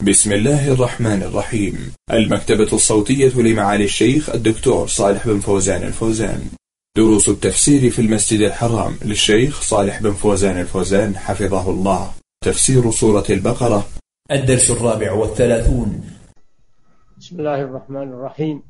بسم الله الرحمن الرحيم. المكتبة الصوتية لمعالي الشيخ الدكتور صالح بن فوزان الفوزان. دروس التفسير في المسجد الحرام للشيخ صالح بن فوزان الفوزان حفظه الله. تفسير سورة البقرة، الدرس 34. بسم الله الرحمن الرحيم.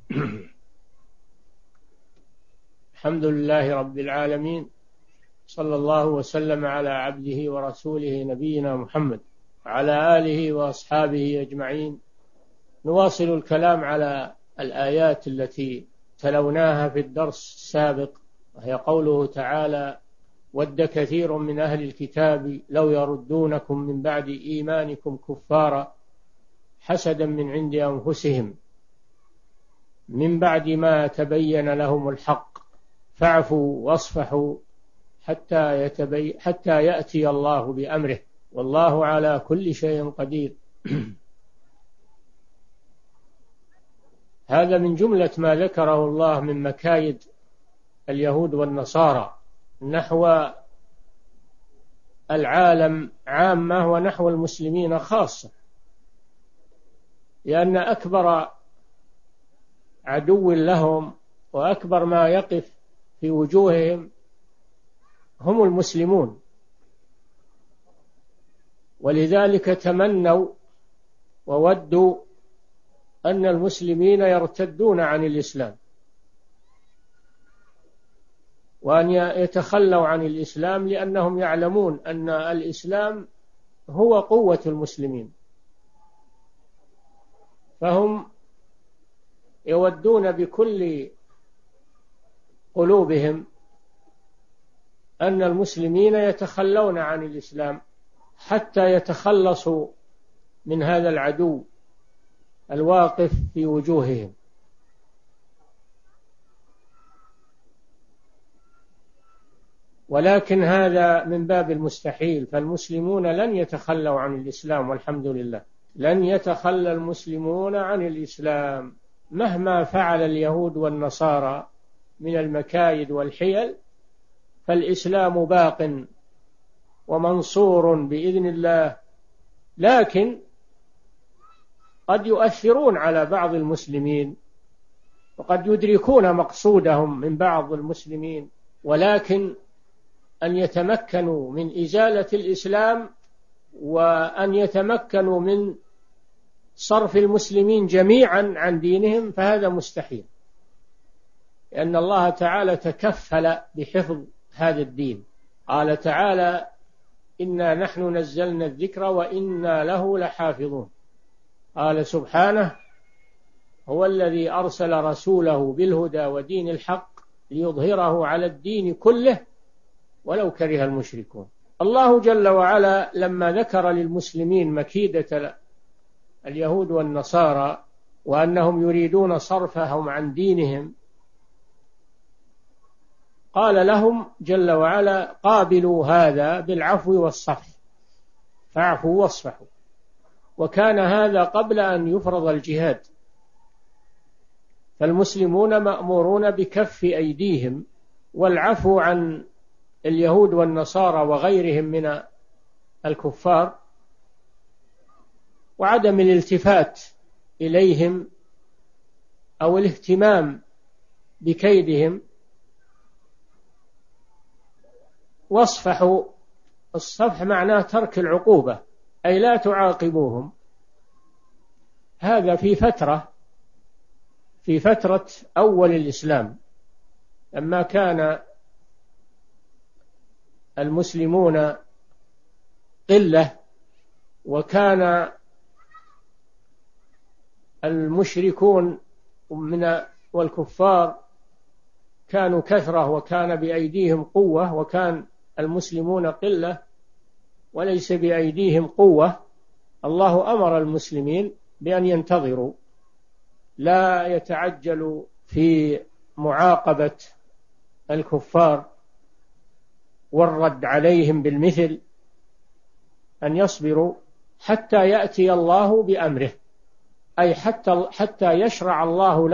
الحمد لله رب العالمين، صلى الله وسلم على عبده ورسوله نبينا محمد وعلى آله وأصحابه أجمعين. نواصل الكلام على الآيات التي تلوناها في الدرس السابق، وهي قوله تعالى: ود كثير من أهل الكتاب لو يردونكم من بعد إيمانكم كفارا حسدا من عند أنفسهم من بعد ما تبين لهم الحق فاعفوا واصفحوا حتى يأتي الله بأمره والله على كل شيء قدير. هذا من جملة ما ذكره الله من مكايد اليهود والنصارى نحو العالم عامة ونحو المسلمين خاصة، لأن أكبر عدو لهم وأكبر ما يقف في وجوههم هم المسلمون، ولذلك تمنوا وودوا أن المسلمين يرتدون عن الإسلام وأن يتخلوا عن الإسلام، لأنهم يعلمون أن الإسلام هو قوة المسلمين، فهم يودون بكل قلوبهم أن المسلمين يتخلون عن الإسلام حتى يتخلصوا من هذا العدو الواقف في وجوههم. ولكن هذا من باب المستحيل، فالمسلمون لن يتخلوا عن الإسلام، والحمد لله لن يتخلى المسلمون عن الإسلام مهما فعل اليهود والنصارى من المكايد والحيل، فالإسلام باق ومنصور بإذن الله. لكن قد يؤثرون على بعض المسلمين وقد يدركون مقصودهم من بعض المسلمين، ولكن أن يتمكنوا من إزالة الإسلام وأن يتمكنوا من صرف المسلمين جميعا عن دينهم فهذا مستحيل، لأن الله تعالى تكفل بحفظ هذا الدين. قال تعالى: إنا نحن نزلنا الذكر وإنا له لحافظون. قال سبحانه: هو الذي أرسل رسوله بالهدى ودين الحق ليظهره على الدين كله ولو كره المشركون. الله جل وعلا لما ذكر للمسلمين مكيدة اليهود والنصارى وأنهم يريدون صرفهم عن دينهم، قال لهم جل وعلا: قابلوا هذا بالعفو والصفح، فاعفوا واصفحوا. وكان هذا قبل أن يفرض الجهاد، فالمسلمون مأمورون بكف أيديهم والعفو عن اليهود والنصارى وغيرهم من الكفار، وعدم الالتفات إليهم أو الاهتمام بكيدهم. واصفحوا، الصفح معناه ترك العقوبة، أي لا تعاقبوهم. هذا في فترة أول الإسلام، لما كان المسلمون قلة وكان المشركون والكفار كانوا كثرة وكان بأيديهم قوة، وكان المسلمون قلة وليس بأيديهم قوة. الله أمر المسلمين بأن ينتظروا، لا يتعجلوا في معاقبة الكفار والرد عليهم بالمثل، أن يصبروا حتى يأتي الله بأمره، أي حتى يشرع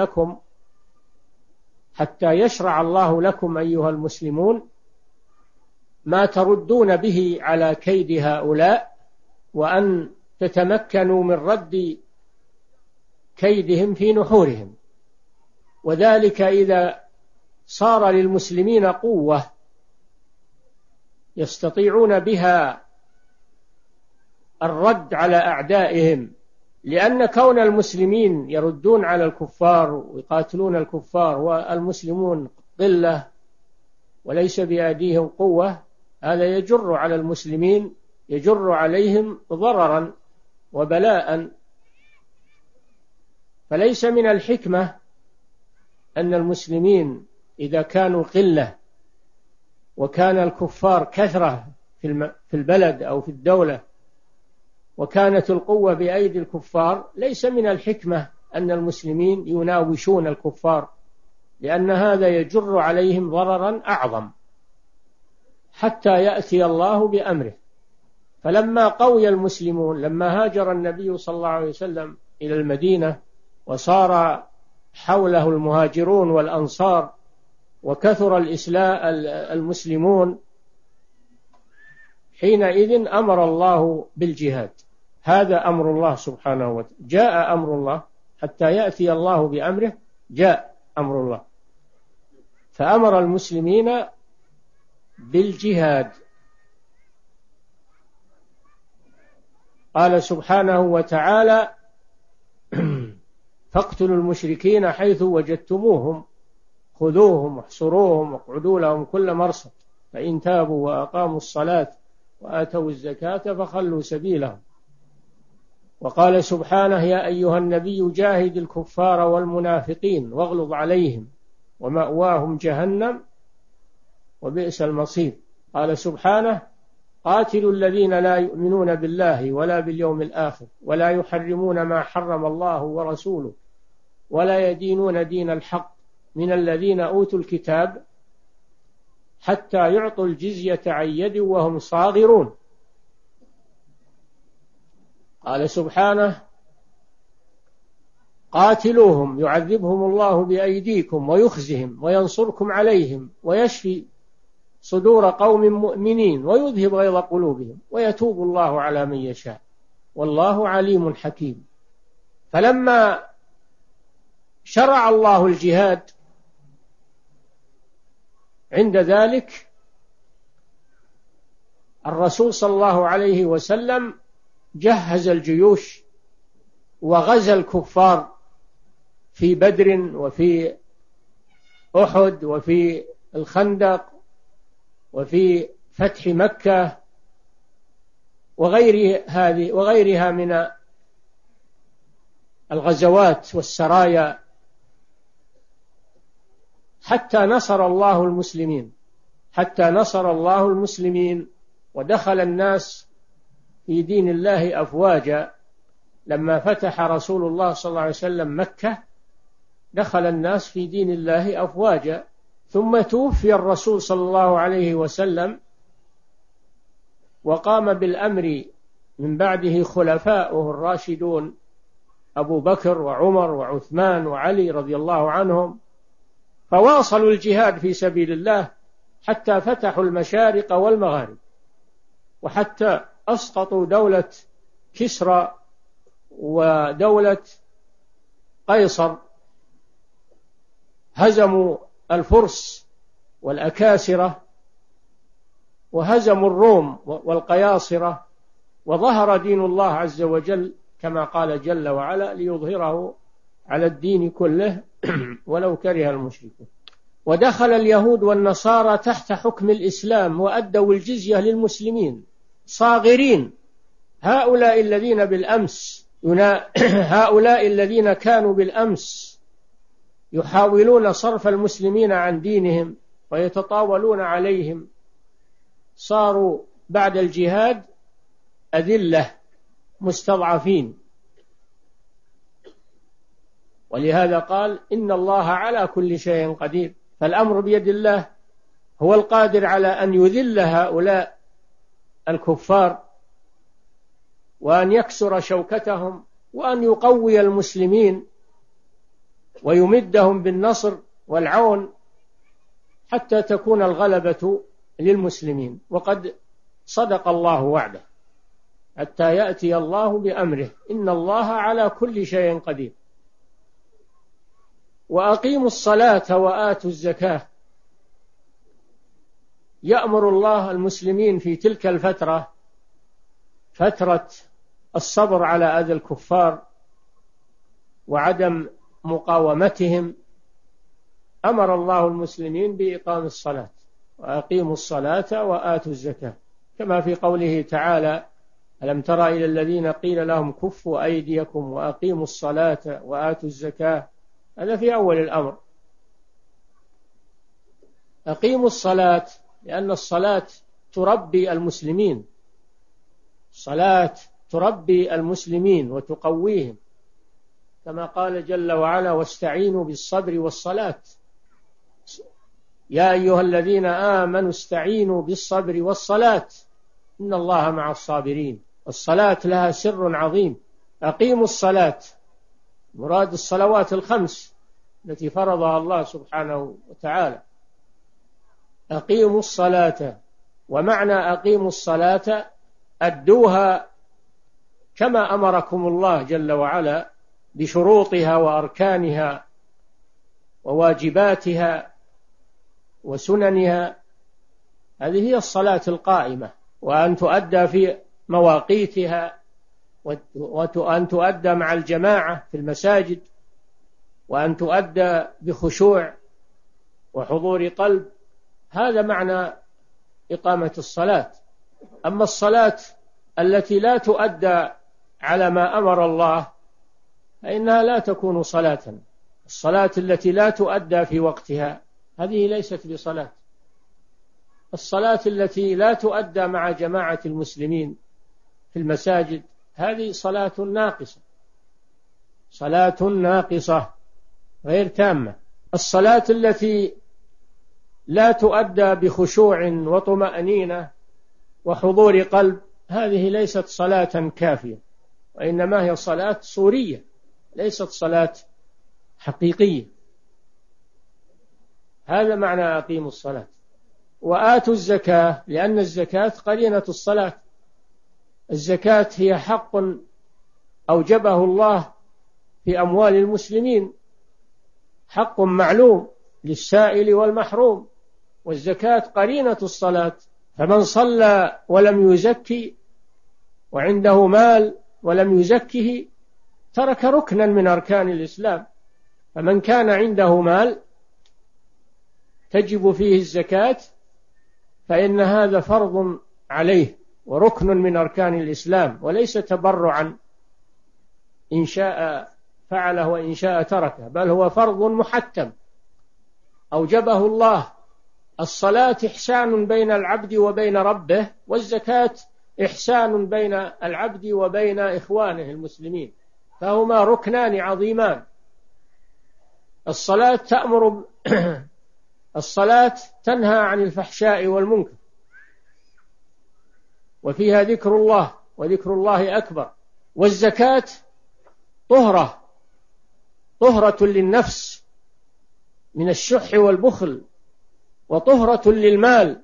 الله لكم أيها المسلمون ما تردون به على كيد هؤلاء، وأن تتمكنوا من رد كيدهم في نحورهم. وذلك إذا صار للمسلمين قوة يستطيعون بها الرد على أعدائهم، لأن كون المسلمين يردون على الكفار ويقاتلون الكفار والمسلمون قلة وليس بأيديهم قوة، هذا يجر على المسلمين، يجر عليهم ضررا وبلاء. فليس من الحكمة أن المسلمين إذا كانوا قلة وكان الكفار كثرة في البلد أو في الدولة وكانت القوة بأيدي الكفار، ليس من الحكمة أن المسلمين يناوشون الكفار، لأن هذا يجر عليهم ضررا أعظم حتى يأتي الله بأمره. فلما قوي المسلمون، لما هاجر النبي صلى الله عليه وسلم إلى المدينة وصار حوله المهاجرون والأنصار وكثر المسلمون، حينئذ أمر الله بالجهاد. هذا أمر الله سبحانه وتعالى، جاء أمر الله حتى يأتي الله بأمره، جاء أمر الله، فأمر المسلمين بالجهاد. قال سبحانه وتعالى: فاقتلوا المشركين حيث وجدتموهم خذوهم واحصروهم واقعدوا لهم كل مرصد فإن تابوا وأقاموا الصلاة وآتوا الزكاة فخلوا سبيلهم. وقال سبحانه: يا أيها النبي جاهد الكفار والمنافقين واغلظ عليهم ومأواهم جهنم وبئس المصير. قال سبحانه: قاتلوا الذين لا يؤمنون بالله ولا باليوم الآخر ولا يحرمون ما حرم الله ورسوله ولا يدينون دين الحق من الذين أوتوا الكتاب حتى يعطوا الجزية عن يد وهم صاغرون. قال سبحانه: قاتلوهم يعذبهم الله بأيديكم ويخزهم وينصركم عليهم ويشفي صدور قوم مؤمنين ويذهب غيظ قلوبهم ويتوب الله على من يشاء والله عليم حكيم. فلما شرع الله الجهاد عند ذلك الرسول صلى الله عليه وسلم جهز الجيوش وغزا الكفار في بدر وفي أحد وفي الخندق وفي فتح مكة وغيرها من الغزوات والسرايا، حتى نصر الله المسلمين ودخل الناس في دين الله أفواجا. لما فتح رسول الله صلى الله عليه وسلم مكة دخل الناس في دين الله أفواجا، ثم توفي الرسول صلى الله عليه وسلم وقام بالأمر من بعده خلفاؤه الراشدون أبو بكر وعمر وعثمان وعلي رضي الله عنهم، فواصلوا الجهاد في سبيل الله حتى فتحوا المشارق والمغارب، وحتى أسقطوا دولة كسرى ودولة قيصر، هزموا الفرس والأكاسرة وهزموا الروم والقياصرة، وظهر دين الله عز وجل كما قال جل وعلا: ليظهره على الدين كله ولو كره المشركون. ودخل اليهود والنصارى تحت حكم الإسلام وأدوا الجزية للمسلمين صاغرين. هؤلاء الذين كانوا بالأمس يحاولون صرف المسلمين عن دينهم ويتطاولون عليهم صاروا بعد الجهاد أذلة مستضعفين. ولهذا قال: إن الله على كل شيء قدير. فالأمر بيد الله، هو القادر على أن يذل هؤلاء الكفار وأن يكسر شوكتهم وأن يقوي المسلمين ويمدهم بالنصر والعون حتى تكون الغلبة للمسلمين. وقد صدق الله وعده حتى يأتي الله بأمره، إن الله على كل شيء قدير. وأقيموا الصلاة وآتوا الزكاة. يأمر الله المسلمين في تلك الفترة، فترة الصبر على أذى الكفار وعدم مقاومتهم، أمر الله المسلمين بإقام الصلاة، وأقيموا الصلاة وآتوا الزكاة، كما في قوله تعالى: ألم تر إلى الذين قيل لهم كفوا أيديكم وأقيموا الصلاة وآتوا الزكاة. هذا في أول الأمر. أقيموا الصلاة لأن الصلاة تربي المسلمين، الصلاة تربي المسلمين وتقويهم، كما قال جل وعلا: واستعينوا بالصبر والصلاة. يا أيها الذين آمنوا استعينوا بالصبر والصلاة إن الله مع الصابرين. الصلاة لها سر عظيم. أقيموا الصلاة، مراد الصلوات الخمس التي فرضها الله سبحانه وتعالى. أقيموا الصلاة، ومعنى أقيموا الصلاة أدوها كما أمركم الله جل وعلا بشروطها وأركانها وواجباتها وسننها. هذه هي الصلاة القائمة، وأن تؤدى في مواقيتها، وأن تؤدى مع الجماعة في المساجد، وأن تؤدى بخشوع وحضور قلب. هذا معنى إقامة الصلاة. أما الصلاة التي لا تؤدى على ما أمر الله فإنها لا تكون صلاة. الصلاة التي لا تؤدى في وقتها هذه ليست بصلاة. الصلاة التي لا تؤدى مع جماعة المسلمين في المساجد هذه صلاة ناقصة، صلاة ناقصة غير تامة. الصلاة التي لا تؤدى بخشوع وطمأنينة وحضور قلب هذه ليست صلاة كافية، وإنما هي صلاة صورية، ليست صلاة حقيقية. هذا معنى أقيموا الصلاة. وآتوا الزكاة، لأن الزكاة قرينة الصلاة. الزكاة هي حق أوجبه الله في أموال المسلمين، حق معلوم للسائل والمحروم، والزكاة قرينة الصلاة. فمن صلى ولم يزكي وعنده مال ولم يزكه ترك ركنا من أركان الإسلام. فمن كان عنده مال تجب فيه الزكاة فإن هذا فرض عليه وركن من أركان الإسلام، وليس تبرعا إن شاء فعله وإن شاء تركه، بل هو فرض محتم أوجبه الله. الصلاة إحسان بين العبد وبين ربه، والزكاة إحسان بين العبد وبين إخوانه المسلمين، فهما ركنان عظيمان. الصلاة تأمر الصلاة تنهى عن الفحشاء والمنكر، وفيها ذكر الله، وذكر الله أكبر. والزكاة طهرة للنفس من الشح والبخل، وطهرة للمال،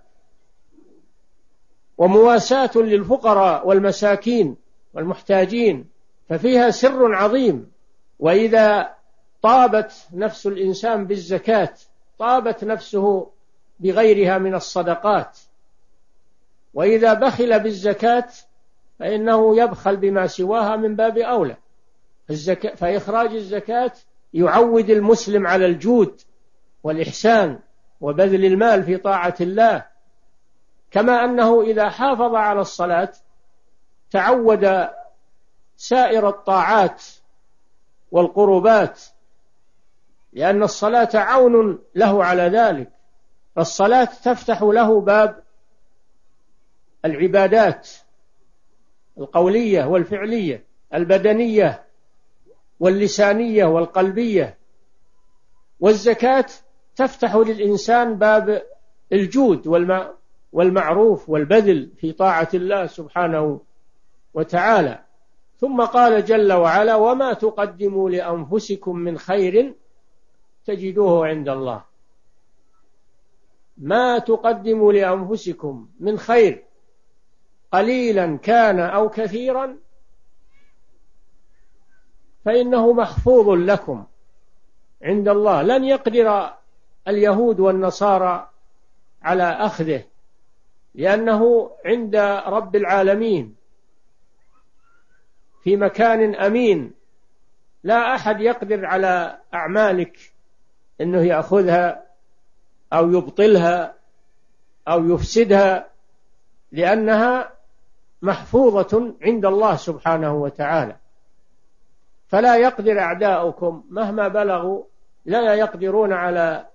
ومواساة للفقراء والمساكين والمحتاجين، ففيها سر عظيم. وإذا طابت نفس الإنسان بالزكاة طابت نفسه بغيرها من الصدقات، وإذا بخل بالزكاة فإنه يبخل بما سواها من باب أولى. فإخراج الزكاة يعود المسلم على الجود والإحسان وبذل المال في طاعة الله، كما أنه إذا حافظ على الصلاة تعود سائر الطاعات والقربات، لأن الصلاة عون له على ذلك. فالصلاة تفتح له باب العبادات القولية والفعلية، البدنية واللسانية والقلبية. والزكاة تفتح للإنسان باب الجود والمعروف والبذل في طاعة الله سبحانه وتعالى. ثم قال جل وعلا: وما تقدموا لأنفسكم من خير تجدوه عند الله. ما تقدموا لأنفسكم من خير، قليلا كان أو كثيرا فإنه محفوظ لكم عند الله. لن يقدر اليهود والنصارى على أخذه، لأنه عند رب العالمين في مكان أمين، لا أحد يقدر على أعمالك أنه يأخذها أو يبطلها أو يفسدها، لأنها محفوظة عند الله سبحانه وتعالى. فلا يقدر أعداؤكم مهما بلغوا، لا يقدرون على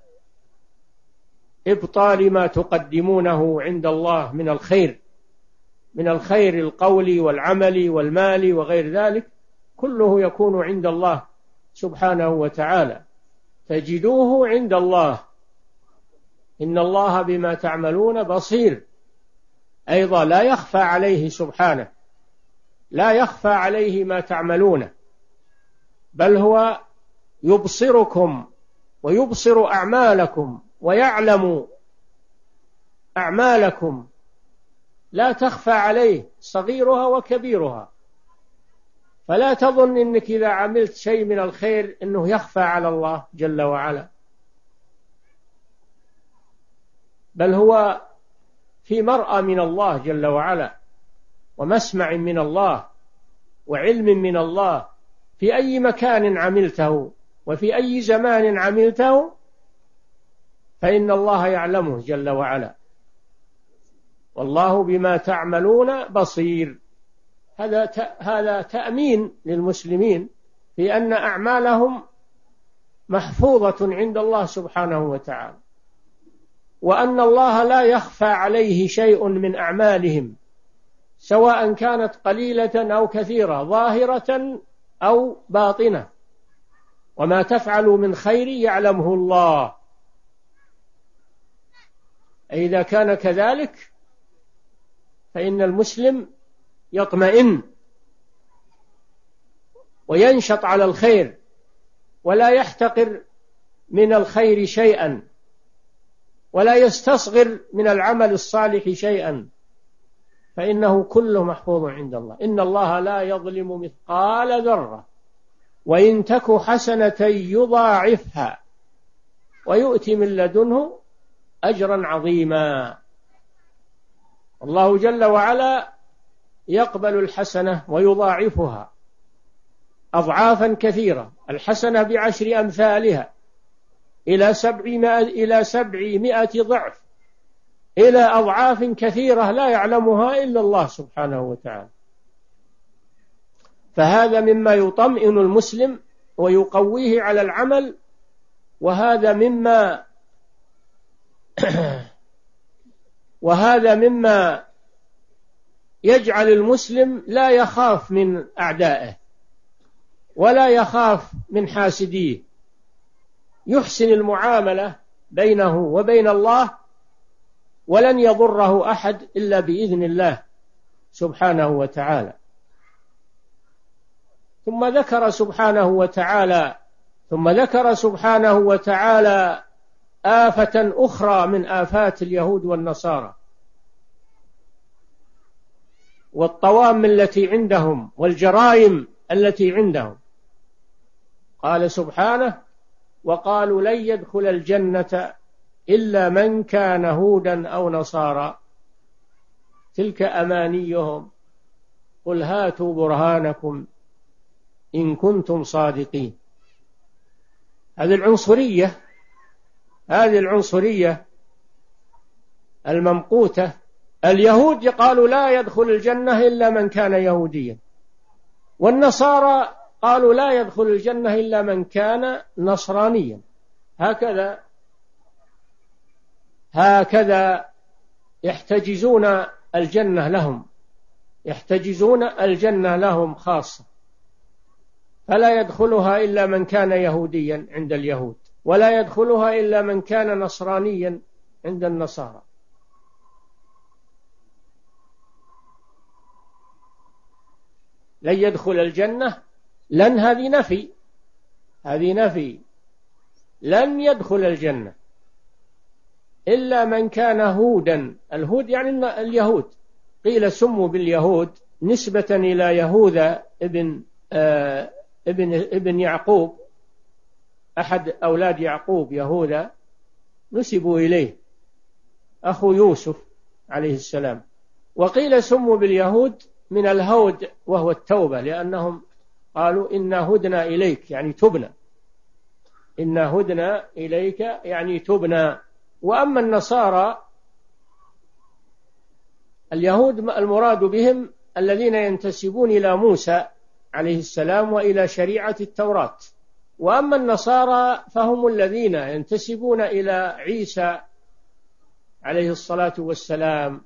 إبطال ما تقدمونه عند الله من الخير، من الخير القولي والعملي والمالي وغير ذلك، كله يكون عند الله سبحانه وتعالى. تجدوه عند الله، إن الله بما تعملون بصير. أيضا لا يخفى عليه سبحانه، لا يخفى عليه ما تعملون، بل هو يبصركم ويبصر أعمالكم ويعلم أعمالكم، لا تخفى عليه صغيرها وكبيرها. فلا تظن إنك إذا عملت شيء من الخير إنه يخفى على الله جل وعلا، بل هو في مرأى من الله جل وعلا، ومسمع من الله، وعلم من الله. في أي مكان عملته وفي أي زمان عملته فإن الله يعلمه جل وعلا، والله بما تعملون بصير. هذا تأمين للمسلمين في أن أعمالهم محفوظة عند الله سبحانه وتعالى، وأن الله لا يخفى عليه شيء من أعمالهم، سواء كانت قليلة أو كثيرة، ظاهرة أو باطنة. وما تفعلوا من خير يعلمه الله. إذا كان كذلك فإن المسلم يطمئن وينشط على الخير، ولا يحتقر من الخير شيئا، ولا يستصغر من العمل الصالح شيئا، فإنه كله محفوظ عند الله. إن الله لا يظلم مثقال ذرة وإن تك حسنة يضاعفها ويؤتي من لدنه أجرا عظيما. الله جل وعلا يقبل الحسنة ويضاعفها أضعافا كثيرة، الحسنة ب10 أمثالها إلى 700 ضعف، إلى أضعاف كثيرة لا يعلمها إلا الله سبحانه وتعالى. فهذا مما يطمئن المسلم ويقويه على العمل، وهذا مما يجعل المسلم لا يخاف من أعدائه ولا يخاف من حاسديه، يحسن المعاملة بينه وبين الله، ولن يضره أحد إلا بإذن الله سبحانه وتعالى. ثم ذكر سبحانه وتعالى آفة أخرى من آفات اليهود والنصارى والطوام التي عندهم والجرائم التي عندهم. قال سبحانه: وقالوا لن يدخل الجنة إلا من كان هودا أو نصارى تلك أمانيهم قل هاتوا برهانكم إن كنتم صادقين. هذه العنصرية الممقوتة. اليهود قالوا لا يدخل الجنة إلا من كان يهوديا، والنصارى قالوا لا يدخل الجنة إلا من كان نصرانيا. هكذا يحتجزون الجنة لهم خاصة، فلا يدخلها إلا من كان يهوديا عند اليهود، ولا يدخلها إلا من كان نصرانيا عند النصارى. لن يدخل الجنة، لن هذه نفي، لن يدخل الجنة إلا من كان هودا. الهود يعني اليهود، قيل سموا باليهود نسبة إلى يهوذا ابن يعقوب، أحد أولاد يعقوب يهوذا، نسبوا إليه، أخو يوسف عليه السلام. وقيل سموا باليهود من الهود وهو التوبة، لأنهم قالوا إنا هدنا إليك يعني تبنا، إنا هدنا إليك يعني تبنا. وأما النصارى اليهود المراد بهم الذين ينتسبون إلى موسى عليه السلام وإلى شريعة التوراة، وأما النصارى فهم الذين ينتسبون إلى عيسى عليه الصلاة والسلام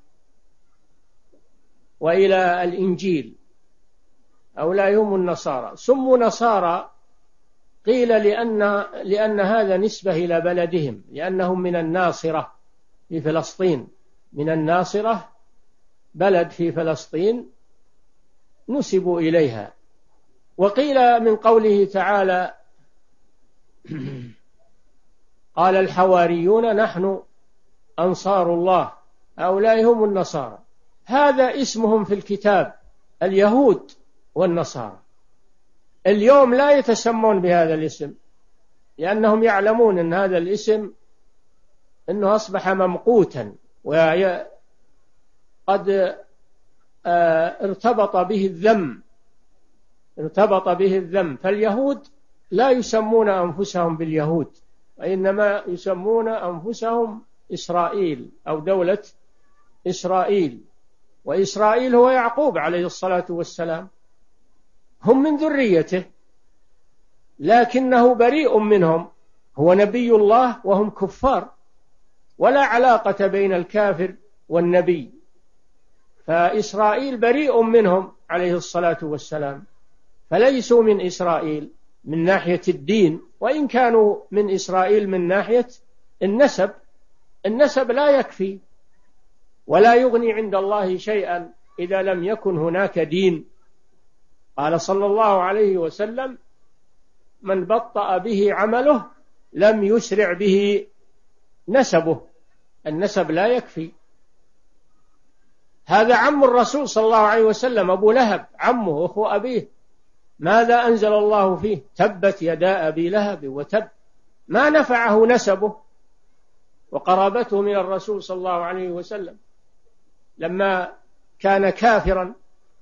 وإلى الإنجيل، هؤلاء هم النصارى. سموا نصارى قيل لأن هذا نسبة إلى بلدهم، لأنهم من الناصرة في فلسطين، من الناصرة بلد في فلسطين نسبوا إليها. وقيل من قوله تعالى قال الحواريون نحن أنصار الله، هؤلاء هم النصارى، هذا اسمهم في الكتاب اليهود والنصارى. اليوم لا يتسمون بهذا الاسم، لأنهم يعلمون أن هذا الاسم أنه أصبح ممقوتا وقد ارتبط به الذم. فاليهود لا يسمون أنفسهم باليهود، وإنما يسمون أنفسهم إسرائيل أو دولة إسرائيل، وإسرائيل هو يعقوب عليه الصلاة والسلام، هم من ذريته، لكنه بريء منهم، هو نبي الله وهم كفار، ولا علاقة بين الكافر والنبي، فإسرائيل بريء منهم عليه الصلاة والسلام، فليسوا من إسرائيل من ناحية الدين، وإن كانوا من إسرائيل من ناحية النسب. النسب لا يكفي ولا يغني عند الله شيئا إذا لم يكن هناك دين. قال صلى الله عليه وسلم من بطأ به عمله لم يسرع به نسبه، النسب لا يكفي. هذا عم الرسول صلى الله عليه وسلم أبو لهب، عمه أخو أبيه، ماذا أنزل الله فيه؟ تبت يدا أبي لهب وتب، ما نفعه نسبه وقرابته من الرسول صلى الله عليه وسلم لما كان كافرا.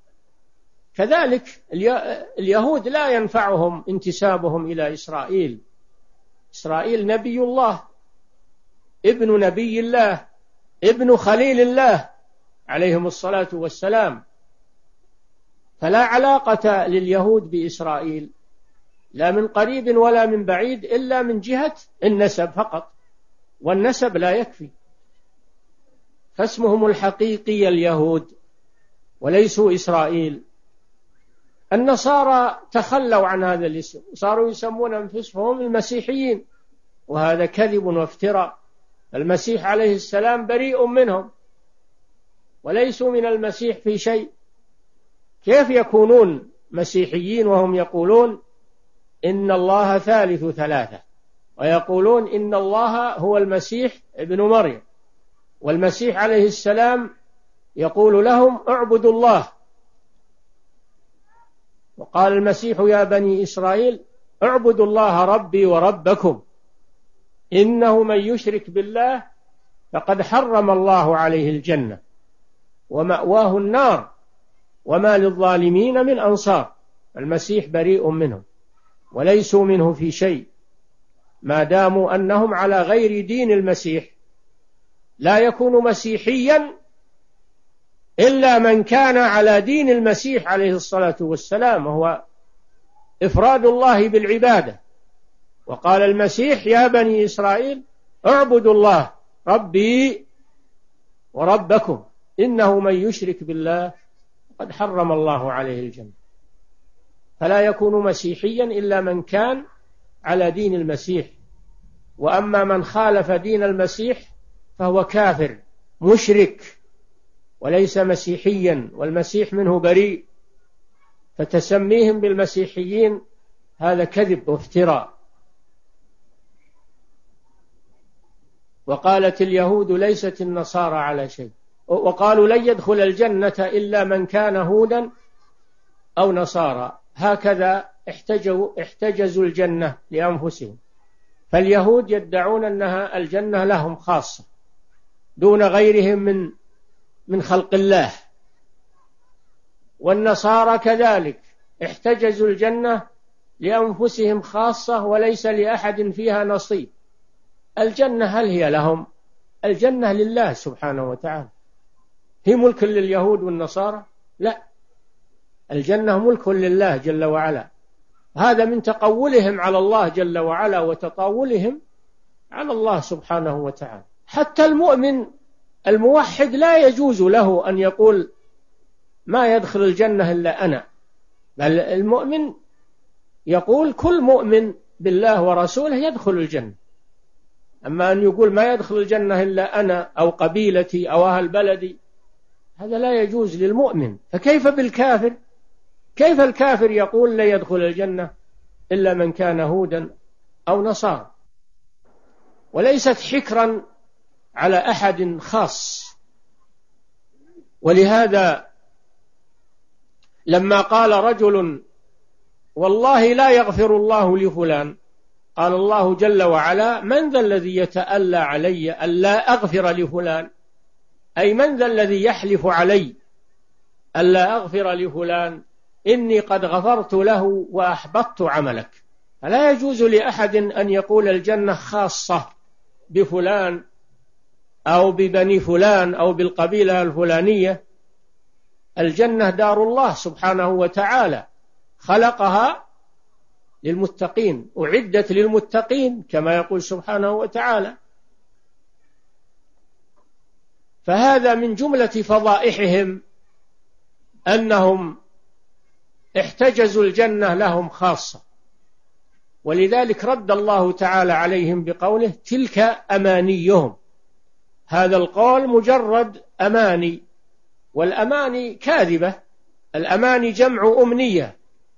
كذلك اليهود لا ينفعهم انتسابهم إلى إسرائيل، إسرائيل نبي الله، ابن نبي الله، ابن خليل الله عليهم الصلاة والسلام، فلا علاقة لليهود بإسرائيل لا من قريب ولا من بعيد إلا من جهة النسب فقط، والنسب لا يكفي، فاسمهم الحقيقي اليهود وليسوا إسرائيل. النصارى تخلوا عن هذا الاسم، صاروا يسمون أنفسهم المسيحيين، وهذا كذب وافتراء. المسيح عليه السلام بريء منهم وليسوا من المسيح في شيء، كيف يكونون مسيحيين وهم يقولون إن الله ثالث ثلاثة، ويقولون إن الله هو المسيح ابن مريم، والمسيح عليه السلام يقول لهم اعبدوا الله، وقال المسيح يا بني إسرائيل اعبدوا الله ربي وربكم إنه من يشرك بالله فقد حرم الله عليه الجنة ومأواه النار وما للظالمين من أنصار. المسيح بريء منهم وليسوا منه في شيء ما داموا أنهم على غير دين المسيح. لا يكون مسيحيا إلا من كان على دين المسيح عليه الصلاة والسلام، وهو إفراد الله بالعبادة. وقال المسيح يا بني إسرائيل اعبدوا الله ربي وربكم إنه من يشرك بالله قد حرم الله عليه الجنة. فلا يكون مسيحيا إلا من كان على دين المسيح، وأما من خالف دين المسيح فهو كافر مشرك وليس مسيحيا، والمسيح منه بريء، فتسميهم بالمسيحيين هذا كذب وافتراء. وقالت اليهود ليست النصارى على شيء، وقالوا لن يدخل الجنة إلا من كان هودا أو نصارى. هكذا احتجزوا الجنة لأنفسهم. فاليهود يدعون أنها الجنة لهم خاصة دون غيرهم من خلق الله، والنصارى كذلك احتجزوا الجنة لأنفسهم خاصة وليس لأحد فيها نصيب. الجنة هل هي لهم؟ الجنة لله سبحانه وتعالى. هي ملك لليهود والنصارى؟ لا، الجنة ملك لله جل وعلا. هذا من تقولهم على الله جل وعلا وتطاولهم على الله سبحانه وتعالى. حتى المؤمن الموحد لا يجوز له أن يقول ما يدخل الجنة إلا أنا، بل المؤمن يقول كل مؤمن بالله ورسوله يدخل الجنة. أما أن يقول ما يدخل الجنة إلا أنا أو قبيلتي أو أهل بلدي، هذا لا يجوز للمؤمن. فكيف بالكافر؟ كيف الكافر يقول لا يدخل الجنة إلا من كان هودا أو نصارى؟ وليست حكرا على أحد خاص. ولهذا لما قال رجل والله لا يغفر الله لفلان، قال الله جل وعلا من ذا الذي يتألى علي ألا أغفر لفلان؟ أي من ذا الذي يحلف علي ألا أغفر لفلان؟ إني قد غفرت له وأحبطت عملك. فلا يجوز لأحد أن يقول الجنة خاصة بفلان أو ببني فلان أو بالقبيلة الفلانية. الجنة دار الله سبحانه وتعالى، خلقها للمتقين، أعدت للمتقين كما يقول سبحانه وتعالى. فهذا من جملة فضائحهم أنهم احتجزوا الجنة لهم خاصة. ولذلك رد الله تعالى عليهم بقوله تلك أمانيهم. هذا القول مجرد أماني، والأماني كاذبة. الأماني جمع أمنية،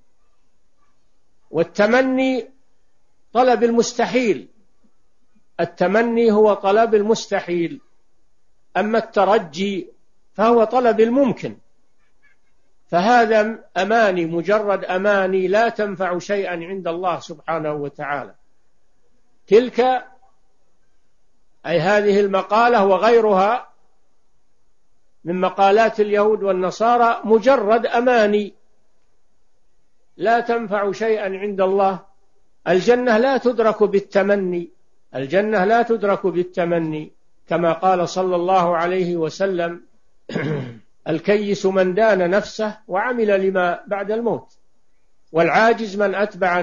والتمني طلب المستحيل. التمني هو طلب المستحيل، أما الترجي فهو طلب الممكن. فهذا أماني، مجرد أماني لا تنفع شيئا عند الله سبحانه وتعالى. تلك أي هذه المقالة وغيرها من مقالات اليهود والنصارى مجرد أماني لا تنفع شيئا عند الله. الجنة لا تدرك بالتمني، الجنة لا تدرك بالتمني، كما قال صلى الله عليه وسلم الكيس من دان نفسه وعمل لما بعد الموت، والعاجز من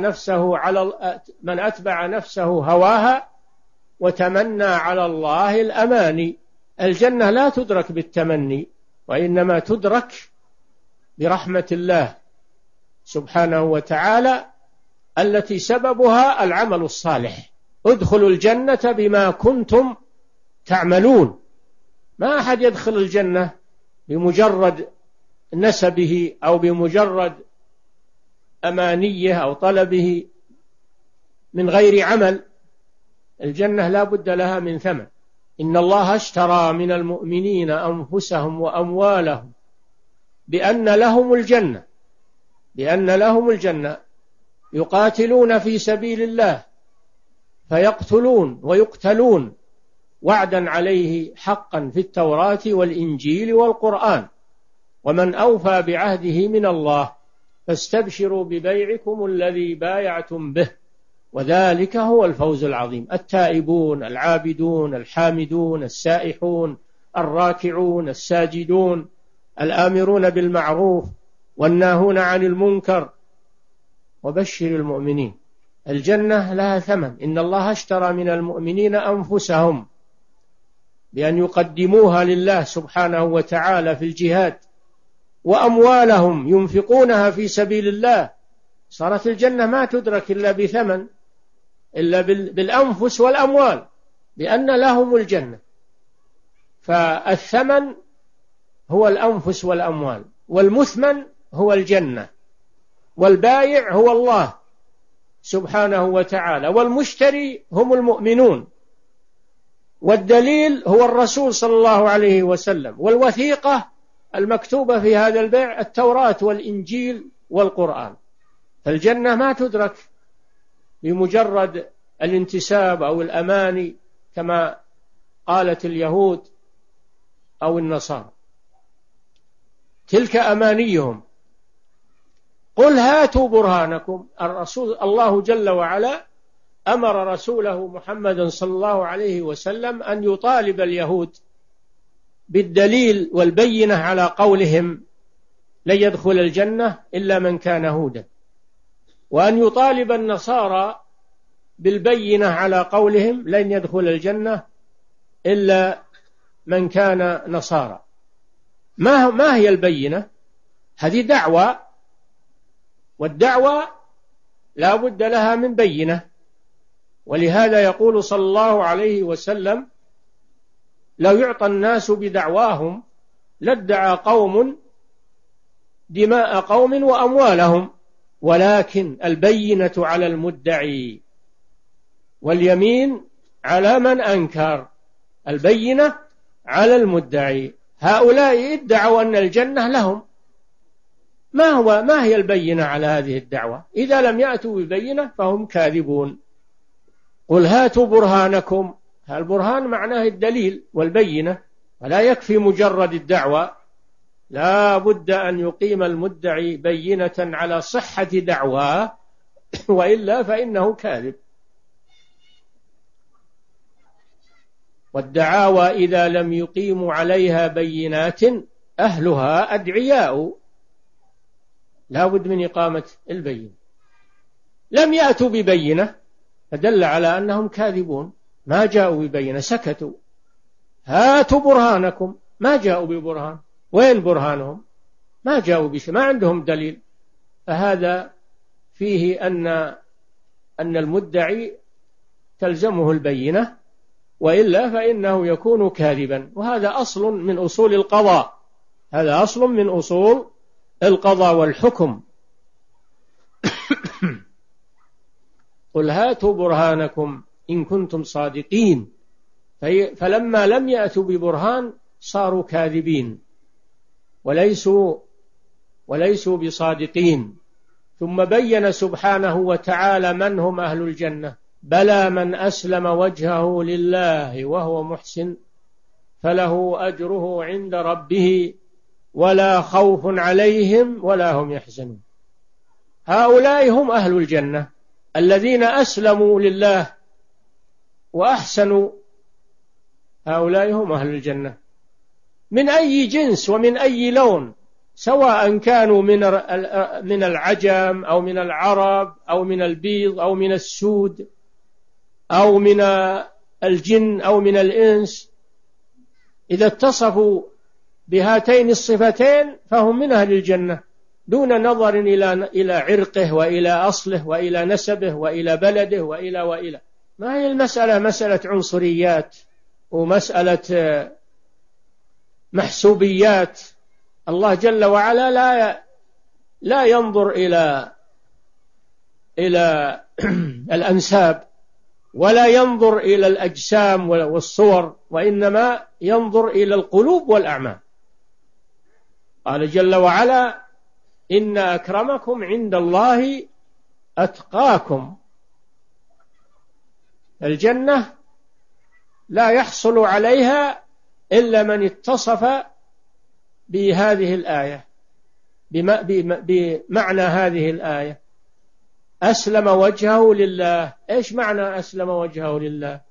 أتبع نفسه هواها وتمنى على الله الأماني. الجنة لا تدرك بالتمني، وإنما تدرك برحمة الله سبحانه وتعالى التي سببها العمل الصالح. ادخلوا الجنة بما كنتم تعملون. ما أحد يدخل الجنة بمجرد نسبه أو بمجرد أمانيه أو طلبه من غير عمل. الجنة لا بد لها من ثمن. إن الله اشترى من المؤمنين أنفسهم وأموالهم بأن لهم الجنة يقاتلون في سبيل الله فيقتلون ويقتلون وعدا عليه حقا في التوراة والإنجيل والقرآن، ومن أوفى بعهده من الله فاستبشروا ببيعكم الذي بايعتم به وذلك هو الفوز العظيم. التائبون العابدون الحامدون السائحون الراكعون الساجدون الآمرون بالمعروف والناهون عن المنكر، وبشر المؤمنين. الجنة لها ثمن. إن الله اشترى من المؤمنين أنفسهم بأن يقدموها لله سبحانه وتعالى في الجهاد، وأموالهم ينفقونها في سبيل الله. صارت الجنة ما تدرك إلا بثمن، إلا بالأنفس والأموال، بأن لهم الجنة. فالثمن هو الأنفس والأموال، والمثمن هو الجنة، والبايع هو الله سبحانه وتعالى، والمشتري هم المؤمنون. والدليل هو الرسول صلى الله عليه وسلم، والوثيقة المكتوبة في هذا البيع التوراة والإنجيل والقرآن. فالجنة ما تدرك بمجرد الانتساب أو الأماني كما قالت اليهود أو النصارى، تلك أمانيهم. قل هاتوا برهانكم. الرسول الله جل وعلا أمر رسوله محمد صلى الله عليه وسلم أن يطالب اليهود بالدليل والبينة على قولهم لن يدخل الجنة إلا من كان هودا، وأن يطالب النصارى بالبينة على قولهم لن يدخل الجنة إلا من كان نصارى. ما هي البينة؟ هذه دعوة، والدعوة لا بد لها من بينة. ولهذا يقول صلى الله عليه وسلم لو يعطى الناس بدعواهم لادعى قوم دماء قوم وأموالهم، ولكن البينة على المدعي واليمين على من أنكر. البينة على المدعي. هؤلاء ادعوا أن الجنة لهم، ما هي البينة على هذه الدعوة؟ إذا لم يأتوا ببينة فهم كاذبون. قل هاتوا برهانكم. البرهان معناه الدليل والبينة، ولا يكفي مجرد الدعوة، لا بد أن يقيم المدعي بينة على صحة دعواه، وإلا فإنه كاذب. والدعاوى إذا لم يقيموا عليها بينات أهلها أدعياء، لا بد من إقامة البينة. لم يأتوا ببينة فدل على أنهم كاذبون، ما جاءوا ببينة، سكتوا. هاتوا برهانكم، ما جاءوا ببرهان. وين برهانهم؟ ما جاءوا بشيء، ما عندهم دليل. فهذا فيه أن المدعي تلزمه البينة، وإلا فإنه يكون كاذبا. وهذا أصل من أصول القضاء، هذا أصل من أصول القضاء والحكم. قل هاتوا برهانكم إن كنتم صادقين. فلما لم يأتوا ببرهان صاروا كاذبين وليسوا بصادقين. ثم بين سبحانه وتعالى من هم أهل الجنة: بلى من أسلم وجهه لله وهو محسن فله أجره عند ربه ولا خوف عليهم ولا هم يحزنون. هؤلاء هم أهل الجنة الذين أسلموا لله وأحسنوا، هؤلاء هم أهل الجنة من أي جنس ومن أي لون، سواء كانوا من العجم أو من العرب أو من البيض أو من السود أو من الجن أو من الإنس. إذا اتصفوا بهاتين الصفتين فهم من أهل الجنة، دون نظر إلى عرقه وإلى أصله وإلى نسبه وإلى بلده وإلى. ما هي المسألة مسألة عنصريات ومسألة محسوبيات. الله جل وعلا لا ينظر إلى الأنساب ولا ينظر إلى الأجسام والصور، وإنما ينظر إلى القلوب والأعمال. قال جل وعلا: إن أكرمكم عند الله أتقاكم. الجنة لا يحصل عليها إلا من اتصف بهذه الآية، بمعنى هذه الآية: أسلم وجهه لله. إيش معنى أسلم وجهه لله؟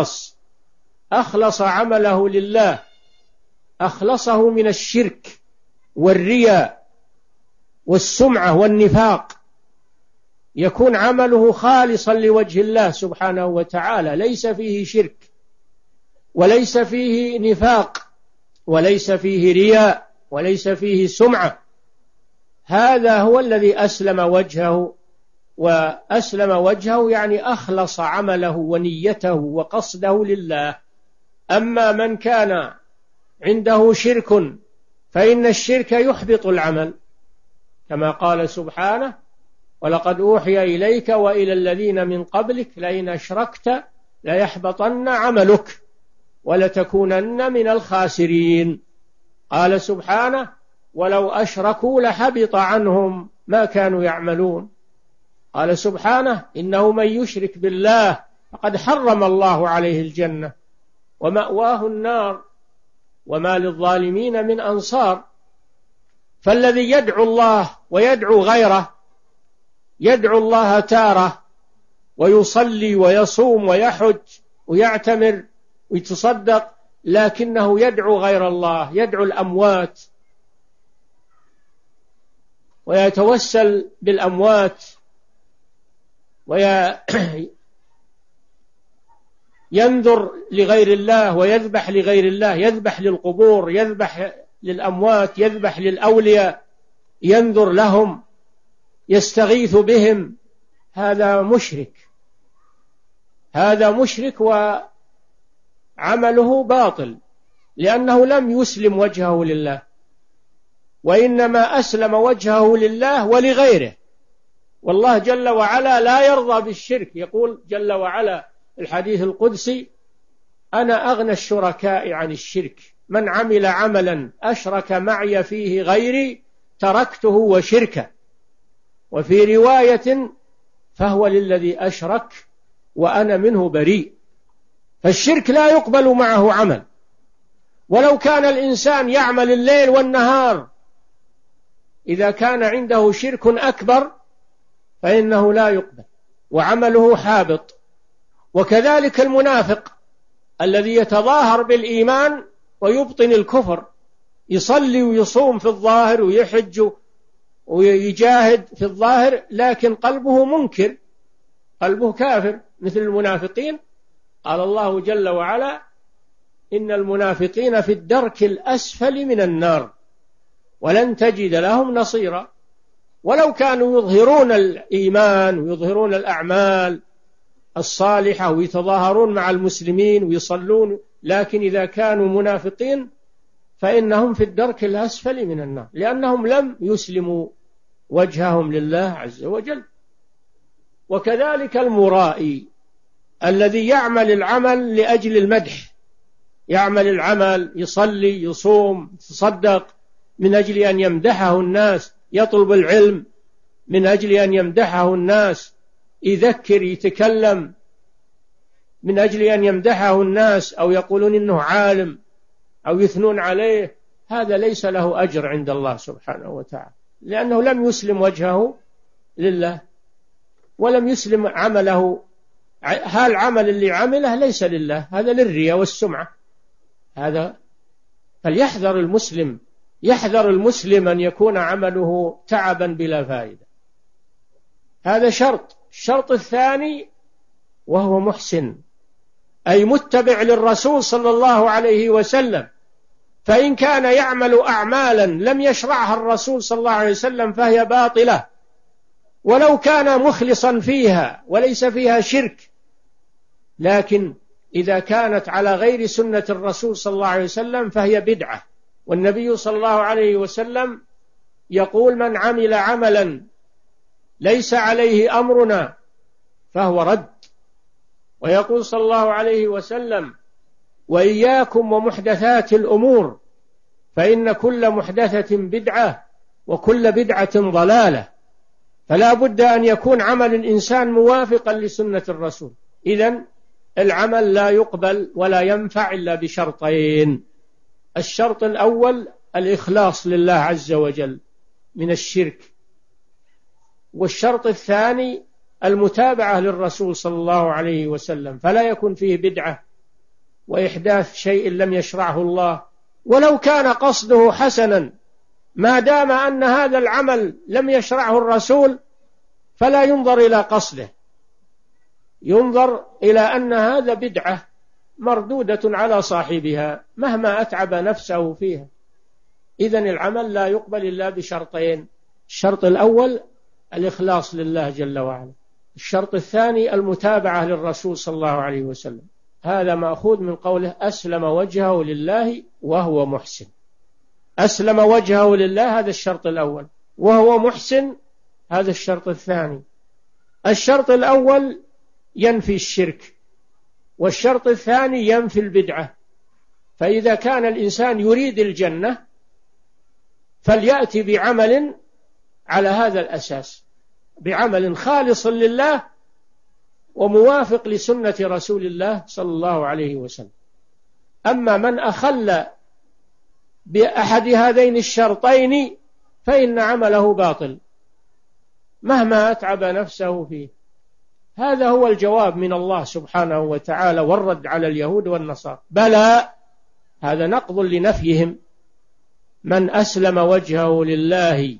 أخلص عمله لله، أخلصه من الشرك والرياء والسمعة والنفاق، يكون عمله خالصا لوجه الله سبحانه وتعالى، ليس فيه شرك وليس فيه نفاق وليس فيه رياء وليس فيه سمعة. هذا هو الذي أسلم وجهه. وأسلم وجهه يعني أخلص عمله ونيته وقصده لله. أما من كان عنده شرك فإن الشرك يحبط العمل، كما قال سبحانه: ولقد أوحي إليك وإلى الذين من قبلك لئن أشركت ليحبطن عملك. ولتكونن من الخاسرين. قال سبحانه: ولو أشركوا لحبط عنهم ما كانوا يعملون. قال سبحانه: إنه من يشرك بالله فقد حرم الله عليه الجنة ومأواه النار وما للظالمين من أنصار. فالذي يدعو الله ويدعو غيره، يدعو الله تارة ويصلي ويصوم ويحج ويعتمر ويتصدق، لكنه يدعو غير الله، يدعو الأموات ويتوسل بالأموات وينذر لغير الله ويذبح لغير الله، يذبح للقبور، يذبح للأموات، يذبح للأولياء، ينذر لهم، يستغيث بهم. هذا مشرك، هذا مشرك وعمله باطل، لأنه لم يسلم وجهه لله، وإنما أسلم وجهه لله ولغيره. والله جل وعلا لا يرضى بالشرك. يقول جل وعلا الحديث القدسي: أنا أغنى الشركاء عن الشرك، من عمل عملا أشرك معي فيه غيري تركته وشركه. وفي رواية: فهو للذي أشرك وأنا منه بريء. فالشرك لا يقبل معه عمل، ولو كان الإنسان يعمل الليل والنهار، إذا كان عنده شرك أكبر فإنه لا يقبل وعمله حابط. وكذلك المنافق الذي يتظاهر بالإيمان ويبطن الكفر، يصلي ويصوم في الظاهر ويحج ويجاهد في الظاهر، لكن قلبه منكر، قلبه كافر مثل المنافقين. قال الله جل وعلا: إن المنافقين في الدرك الأسفل من النار ولن تجد لهم نصيرا. ولو كانوا يظهرون الإيمان ويظهرون الأعمال الصالحة ويتظاهرون مع المسلمين ويصلون، لكن إذا كانوا منافقين فإنهم في الدرك الأسفل من النار، لأنهم لم يسلموا وجههم لله عز وجل. وكذلك المرائي الذي يعمل العمل لأجل المدح، يعمل العمل، يصلي يصوم يتصدق من أجل أن يمدحه الناس، يطلب العلم من أجل أن يمدحه الناس، يذكر يتكلم من أجل أن يمدحه الناس، أو يقولون إنه عالم أو يثنون عليه. هذا ليس له أجر عند الله سبحانه وتعالى، لأنه لم يسلم وجهه لله ولم يسلم عمله. العمل اللي عمله ليس لله، هذا للرياء والسمعة. هذا فليحذر المسلم، يحذر المسلم أن يكون عمله تعبا بلا فائدة. هذا شرط. الشرط الثاني وهو محسن، أي متبع للرسول صلى الله عليه وسلم. فإن كان يعمل أعمالا لم يشرعها الرسول صلى الله عليه وسلم فهي باطلة، ولو كان مخلصا فيها وليس فيها شرك، لكن إذا كانت على غير سنة الرسول صلى الله عليه وسلم فهي بدعة. والنبي صلى الله عليه وسلم يقول: من عمل عملا ليس عليه أمرنا فهو رد. ويقول صلى الله عليه وسلم: وإياكم ومحدثات الأمور فإن كل محدثة بدعة وكل بدعة ضلالة. فلا بد أن يكون عمل الإنسان موافقا لسنة الرسول. إذن العمل لا يقبل ولا ينفع إلا بشرطين: الشرط الأول الإخلاص لله عز وجل من الشرك، والشرط الثاني المتابعة للرسول صلى الله عليه وسلم، فلا يكون فيه بدعة وإحداث شيء لم يشرعه الله، ولو كان قصده حسنا، ما دام أن هذا العمل لم يشرعه الرسول فلا ينظر إلى قصده، ينظر إلى أن هذا بدعة مردودة على صاحبها مهما أتعب نفسه فيها. إذن العمل لا يقبل إلا بشرطين: الشرط الأول الإخلاص لله جل وعلا، الشرط الثاني المتابعة للرسول صلى الله عليه وسلم. هذا مأخوذ من قوله: أسلم وجهه لله وهو محسن. أسلم وجهه لله هذا الشرط الأول، وهو محسن هذا الشرط الثاني. الشرط الأول ينفي الشرك، والشرط الثاني ينفي البدعة. فإذا كان الإنسان يريد الجنة فليأتي بعمل على هذا الأساس، بعمل خالص لله وموافق لسنة رسول الله صلى الله عليه وسلم. أما من أخل بأحد هذين الشرطين فإن عمله باطل مهما أتعب نفسه فيه. هذا هو الجواب من الله سبحانه وتعالى والرد على اليهود والنصارى. بلى، هذا نقض لنفيهم. من أسلم وجهه لله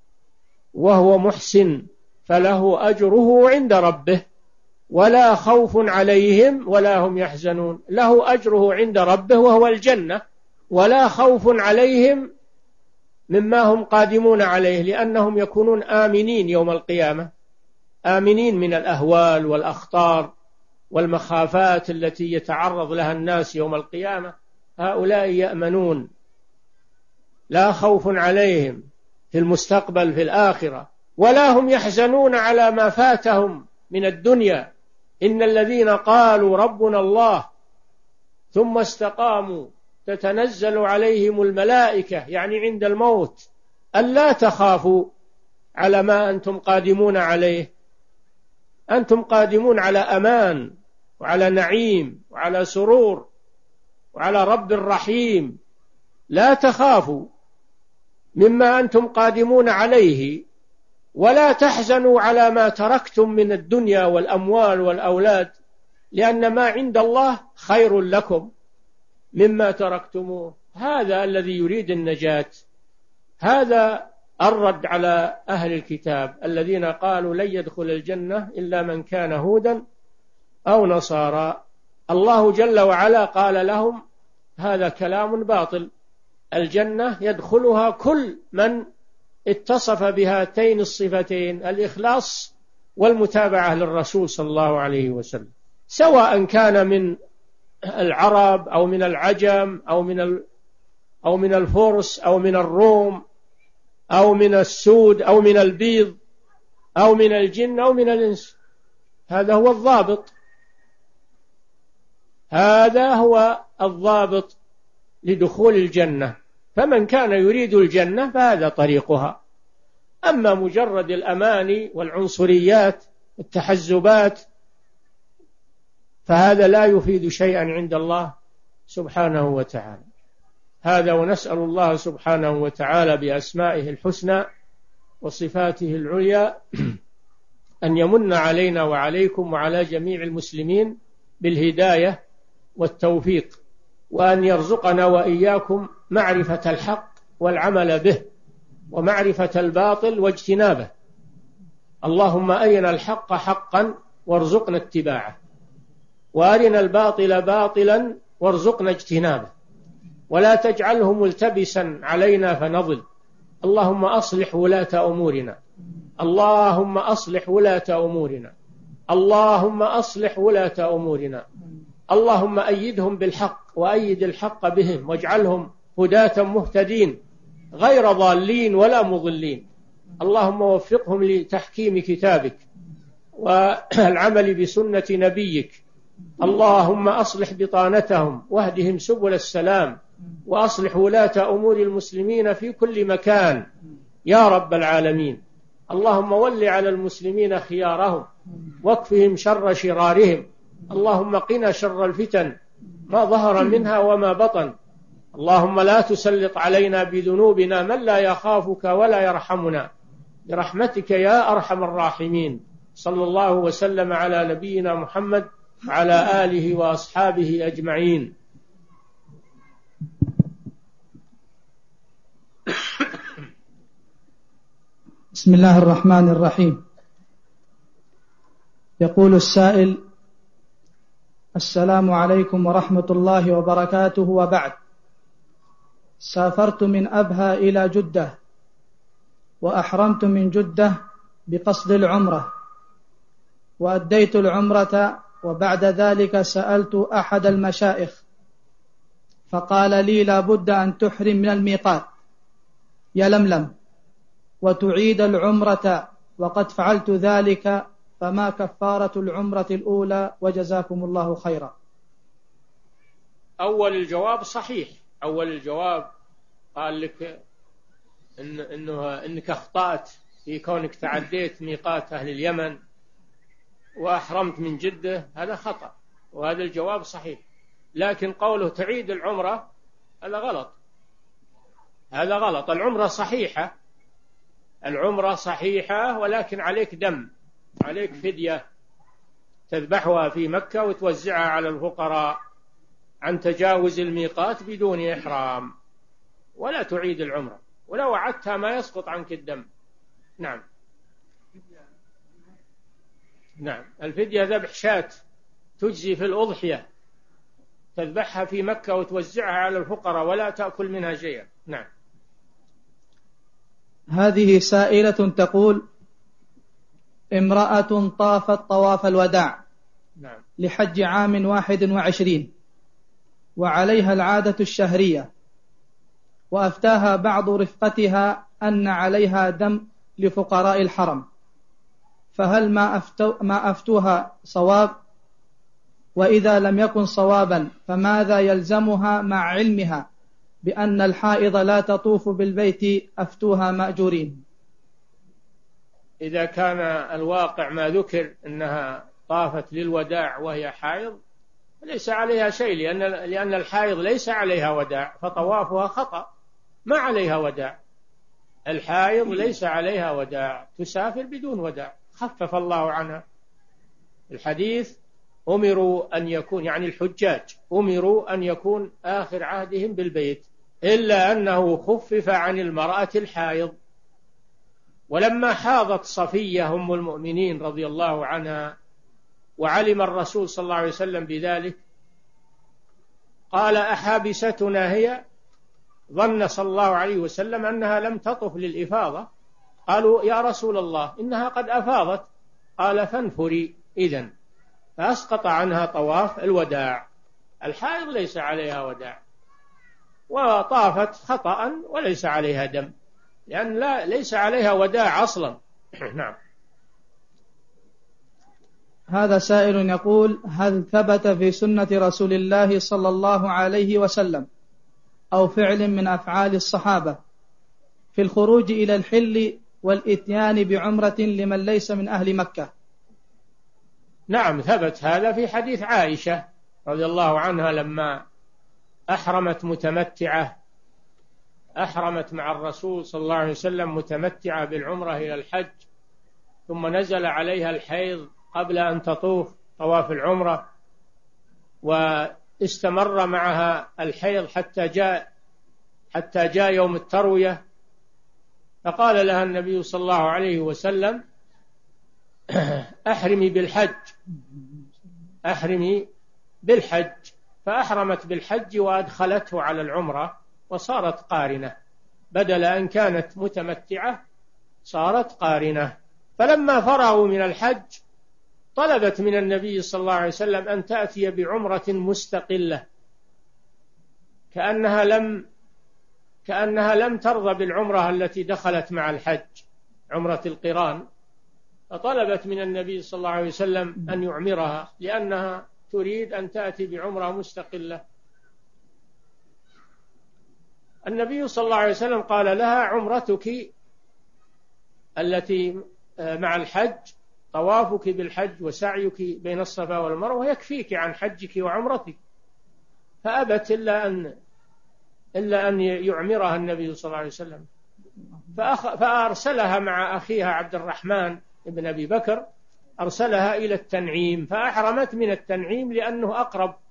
وهو محسن فله أجره عند ربه ولا خوف عليهم ولا هم يحزنون. له أجره عند ربه وهو الجنة، ولا خوف عليهم مما هم قادمون عليه، لأنهم يكونون آمنين يوم القيامة، آمنين من الأهوال والأخطار والمخافات التي يتعرض لها الناس يوم القيامة. هؤلاء يأمنون، لا خوف عليهم في المستقبل في الآخرة، ولا هم يحزنون على ما فاتهم من الدنيا. إن الذين قالوا ربنا الله ثم استقاموا تتنزل عليهم الملائكة، يعني عند الموت، ألا تخافوا على ما أنتم قادمون عليه. أنتم قادمون على أمان وعلى نعيم وعلى سرور وعلى رب رحيم. لا تخافوا مما أنتم قادمون عليه، ولا تحزنوا على ما تركتم من الدنيا والأموال والأولاد، لأن ما عند الله خير لكم مما تركتموه. هذا الذي يريد النجاة. هذا الرد على أهل الكتاب الذين قالوا لن يدخل الجنة إلا من كان هودا أو نصارى. الله جل وعلا قال لهم هذا كلام باطل. الجنة يدخلها كل من اتصف بهاتين الصفتين، الإخلاص والمتابعة للرسول صلى الله عليه وسلم، سواء كان من العرب أو من العجم أو من الفرس أو من الروم أو من السود أو من البيض أو من الجن أو من الإنس. هذا هو الضابط، هذا هو الضابط لدخول الجنة. فمن كان يريد الجنة فهذا طريقها. أما مجرد الأماني والعنصريات والتحزبات فهذا لا يفيد شيئا عند الله سبحانه وتعالى. هذا، ونسأل الله سبحانه وتعالى بأسمائه الحسنى وصفاته العليا أن يمن علينا وعليكم وعلى جميع المسلمين بالهداية والتوفيق، وأن يرزقنا وإياكم معرفة الحق والعمل به، ومعرفة الباطل واجتنابه. اللهم أرنا الحق حقا وارزقنا اتباعه، وأرنا الباطل باطلا وارزقنا اجتنابه، ولا تجعله ملتبسا علينا فنضل. اللهم أصلح ولاة أمورنا، اللهم أصلح ولاة أمورنا، اللهم أصلح ولاة أمورنا. اللهم أيدهم بالحق وأيد الحق بهم، واجعلهم هداة مهتدين غير ضالين ولا مضلين. اللهم وفقهم لتحكيم كتابك والعمل بسنة نبيك. اللهم أصلح بطانتهم واهدهم سبل السلام، وأصلح ولاة أمور المسلمين في كل مكان يا رب العالمين. اللهم ول على المسلمين خيارهم واكفهم شر شرارهم. اللهم قنا شر الفتن ما ظهر منها وما بطن. اللهم لا تسلط علينا بذنوبنا من لا يخافك ولا يرحمنا، برحمتك يا أرحم الراحمين. صلى الله وسلم على نبينا محمد وعلى آله وأصحابه أجمعين. بسم الله الرحمن الرحيم. يقول السائل: السلام عليكم ورحمة الله وبركاته، وبعد. سافرت من أبها إلى جدة، وأحرمت من جدة بقصد العمرة، وأديت العمرة، وبعد ذلك سألت أحد المشايخ فقال لي لا بد أن تحرم من الميقات يلملم وتعيد العمرة، وقد فعلت ذلك، فما كفارة العمرة الأولى؟ وجزاكم الله خيرا. أول الجواب صحيح. أول الجواب قال لك إنك أخطأت في كونك تعديت ميقات أهل اليمن وأحرمت من جدة، هذا خطأ، وهذا الجواب صحيح. لكن قوله تعيد العمرة هذا غلط، هذا غلط. العمرة صحيحة، العمرة صحيحة، ولكن عليك دم، عليك فدية تذبحها في مكة وتوزعها على الفقراء عن تجاوز الميقات بدون إحرام، ولا تعيد العمرة، ولو وعدتها ما يسقط عنك الدم. نعم. نعم، الفدية ذبح شاة تجزي في الأضحية، تذبحها في مكة وتوزعها على الفقراء ولا تأكل منها شيئا. نعم. هذه سائلة تقول: امرأة طافت طواف الوداع نعم. لحج عام 21 وعليها العادة الشهرية، وأفتاها بعض رفقتها أن عليها دم لفقراء الحرم، فهل ما أفتوها صواب؟ وإذا لم يكن صوابا فماذا يلزمها مع علمها بأن الحائض لا تطوف بالبيت؟ أفتوها مأجورين. إذا كان الواقع ما ذكر أنها طافت للوداع وهي حائض ليس عليها شيء، لأن الحائض ليس عليها وداع، فطوافها خطأ، ما عليها وداع. الحائض ليس عليها وداع، تسافر بدون وداع، خفف الله عنها. الحديث أمروا أن يكون، يعني الحجاج أمروا أن يكون آخر عهدهم بالبيت، إلا أنه خفف عن المرأة الحائض. ولما حاضت صفية أم المؤمنين رضي الله عنها وعلم الرسول صلى الله عليه وسلم بذلك قال: أحابستنا هي؟ ظن صلى الله عليه وسلم أنها لم تطف للإفاضة. قالوا: يا رسول الله إنها قد أفاضت. قال: فانفري إذن، فأسقط عنها طواف الوداع. الحائض ليس عليها وداع، وطافت خطأ وليس عليها دم، لأن ليس عليها وداع أصلا. نعم. هذا سائل يقول: هل ثبت في سنة رسول الله صلى الله عليه وسلم أو فعل من أفعال الصحابة في الخروج إلى الحل والإتيان بعمرة لمن ليس من أهل مكة؟ نعم، ثبت هذا في حديث عائشة رضي الله عنها لما أحرمت متمتعة، أحرمت مع الرسول صلى الله عليه وسلم متمتعة بالعمرة إلى الحج، ثم نزل عليها الحيض قبل أن تطوف طواف العمرة، واستمر معها الحيض حتى جاء يوم التروية، فقال لها النبي صلى الله عليه وسلم: أحرمي بالحج، أحرمي بالحج. فأحرمت بالحج وأدخلته على العمرة وصارت قارنة، بدل أن كانت متمتعة صارت قارنة. فلما فرغوا من الحج طلبت من النبي صلى الله عليه وسلم أن تأتي بعمرة مستقلة، كأنها لم ترضى بالعمرة التي دخلت مع الحج، عمرة القران، فطلبت من النبي صلى الله عليه وسلم أن يعمرها لأنها تريد أن تأتي بعمرة مستقلة. النبي صلى الله عليه وسلم قال لها: عمرتك التي مع الحج، طوافك بالحج وسعيك بين الصفا والمروة يكفيك عن حجك وعمرتك. فأبت إلا أن يعمرها النبي صلى الله عليه وسلم، فأرسلها مع أخيها عبد الرحمن بن أبي بكر، أرسلها إلى التنعيم، فأحرمت من التنعيم لأنه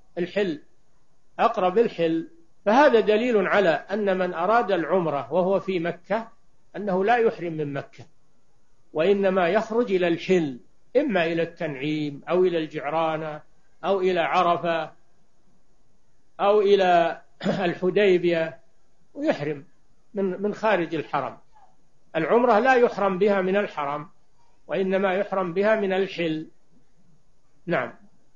أقرب الحل. فهذا دليل على أن من أراد العمرة وهو في مكة أنه لا يحرم من مكة، وإنما يخرج إلى الحل، إما إلى التنعيم أو إلى الجعرانة أو إلى عرفة أو إلى الحديبية، ويحرم من خارج الحرم. العمرة لا يحرم بها من الحرم، وإنما يحرم بها من الحل. نعم.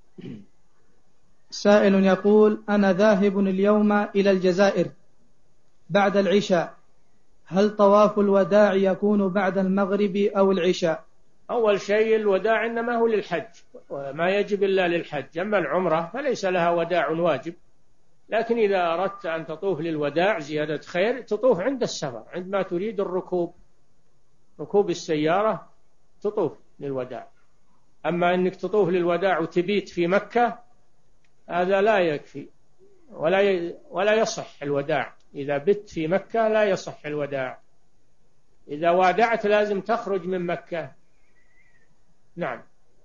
سائل يقول: أنا ذاهب اليوم إلى الجزائر بعد العشاء، هل طواف الوداع يكون بعد المغرب أو العشاء؟ أول شيء الوداع إنما هو للحج، وما يجب إلا للحج. أما العمرة فليس لها وداع واجب، لكن إذا أردت أن تطوف للوداع زيادة خير تطوف عند السفر، عندما تريد ركوب السيارة تطوف للوداع. أما أنك تطوف للوداع وتبيت في مكة هذا لا يكفي ولا يصح الوداع. إذا بت في مكة لا يصح الوداع، إذا وادعت لازم تخرج من مكة. نعم.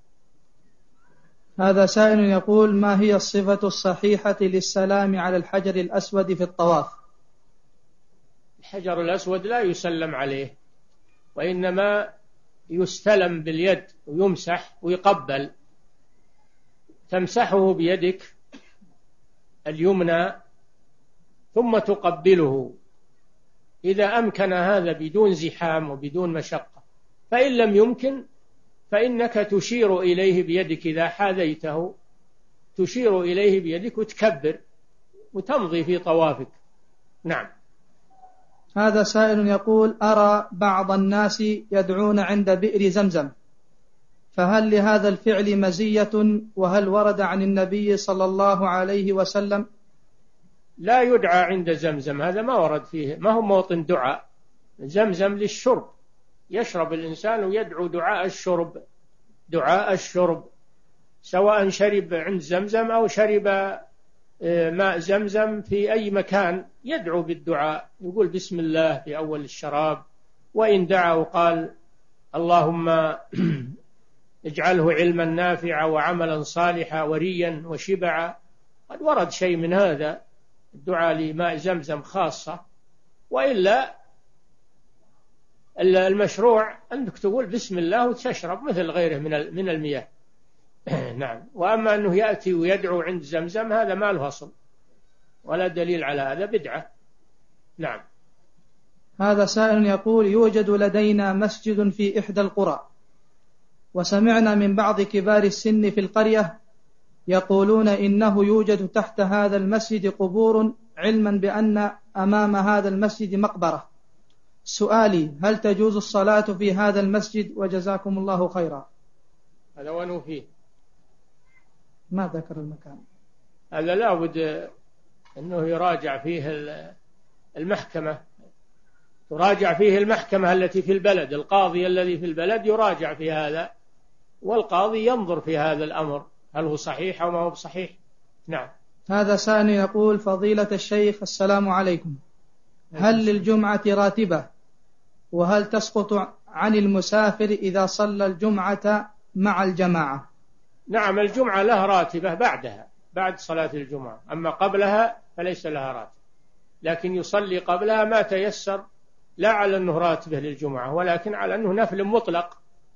هذا سائل يقول: ما هي الصفة الصحيحة للسلام على الحجر الأسود في الطواف؟ الحجر الأسود لا يسلم عليه، وإنما يستلم باليد ويمسح ويقبل. تمسحه بيدك اليمنى ثم تقبله إذا أمكن هذا بدون زحام وبدون مشقة. فإن لم يمكن فإنك تشير إليه بيدك، إذا حاذيته تشير إليه بيدك وتكبر وتمضي في طوافك. نعم. هذا سائل يقول: أرى بعض الناس يدعون عند بئر زمزم، فهل لهذا الفعل مزية؟ وهل ورد عن النبي صلى الله عليه وسلم؟ لا يدعى عند زمزم، هذا ما ورد فيه، ما هو موطن دعاء. زمزم للشرب، يشرب الإنسان ويدعو دعاء الشرب، سواء شرب عند زمزم أو شرب ماء زمزم في أي مكان يدعو بالدعاء، يقول بسم الله في أول الشراب، وإن دعا وقال اللهم اجعله علما نافعا وعملا صالحا وريا وشبعا. قد ورد شيء من هذا الدعاء لماء زمزم خاصة، وإلا المشروع أنك تقول بسم الله وتشرب مثل غيره من المياه. نعم. وأما أنه يأتي ويدعو عند زمزم هذا ما له أصل ولا دليل على هذا، بدعة. نعم. هذا سائل يقول: يوجد لدينا مسجد في إحدى القرى، وسمعنا من بعض كبار السن في القرية يقولون إنه يوجد تحت هذا المسجد قبور، علما بأن أمام هذا المسجد مقبرة. سؤالي: هل تجوز الصلاة في هذا المسجد؟ وجزاكم الله خيرا. هذا وين فيه؟ ما ذكر المكان. هذا لا بد أنه يراجع فيه المحكمة، تراجع فيه المحكمة التي في البلد، القاضي الذي في البلد يراجع في هذا، والقاضي ينظر في هذا الأمر هل هو صحيح أو ما هو صحيح. نعم. هذا سائل يقول: فضيلة الشيخ السلام عليكم، هل للجمعة راتبة؟ وهل تسقط عن المسافر إذا صلى الجمعة مع الجماعة؟ نعم، الجمعة لها راتبة بعد صلاة الجمعة، أما قبلها فليس لها راتبة، لكن يصلي قبلها ما تيسر، لا على أنه راتبة للجمعة ولكن على أنه نفل مطلق.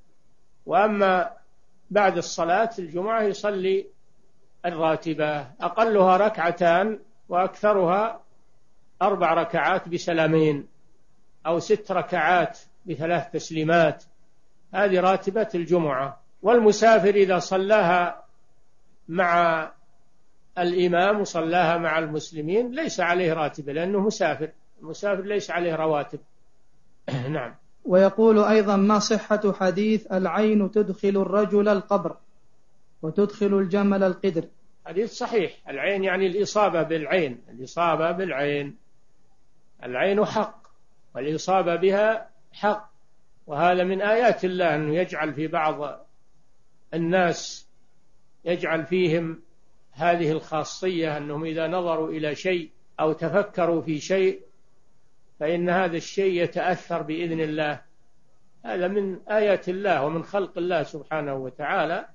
وأما بعد الصلاة الجمعة يصلي الراتبة، أقلها 2 ركعتان وأكثرها 4 ركعات بسلامين، أو 6 ركعات ب3 تسليمات، هذه راتبة الجمعة. والمسافر إذا صلاها مع الإمام وصلاها مع المسلمين ليس عليه راتبة، لأنه مسافر، المسافر ليس عليه رواتب. نعم. ويقول أيضا: ما صحة حديث العين تدخل الرجل القبر وتدخل الجمل القدر؟ حديث صحيح، العين يعني الإصابة بالعين، الإصابة بالعين، العين حق والإصابة بها حق، وهذا من آيات الله أنه يجعل في بعض الناس يجعل فيهم هذه الخاصية، أنهم إذا نظروا إلى شيء أو تفكروا في شيء فإن هذا الشيء يتأثر بإذن الله. هذا من آيات الله ومن خلق الله سبحانه وتعالى.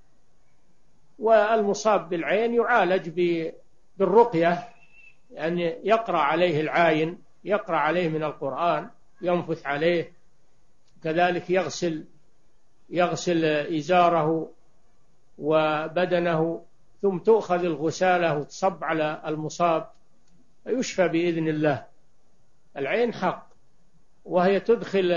والمصاب بالعين يعالج بالرقية، يعني يقرأ عليه العاين، يقرأ عليه من القرآن، ينفث عليه، كذلك يغسل إزاره وبدنه، ثم تؤخذ الغسالة وتصب على المصاب فيشفى بإذن الله. العين حق، وهي تدخل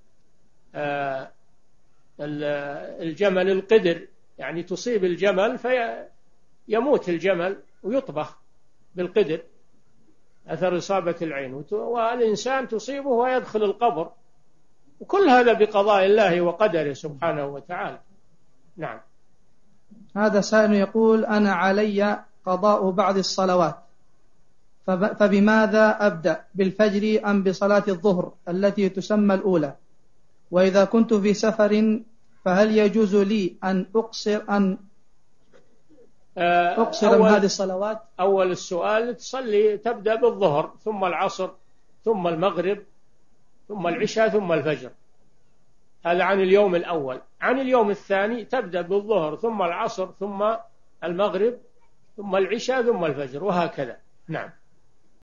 الجمل القدر، يعني تصيب الجمل فيموت الجمل ويطبخ بالقدر أثر إصابة العين، والإنسان تصيبه ويدخل القبر، وكل هذا بقضاء الله وقدره سبحانه وتعالى. نعم. هذا سائل يقول: أنا علي قضاء بعض الصلوات، فبماذا أبدأ، بالفجر أم بصلاة الظهر التي تسمى الأولى؟ وإذا كنت في سفر فهل يجوز لي أن أقصر من هذه الصلوات؟ أول السؤال تصلي، تبدأ بالظهر ثم العصر ثم المغرب ثم العشاء ثم الفجر. هذا عن اليوم الأول. عن اليوم الثاني تبدأ بالظهر ثم العصر ثم المغرب ثم العشاء ثم الفجر، وهكذا. نعم.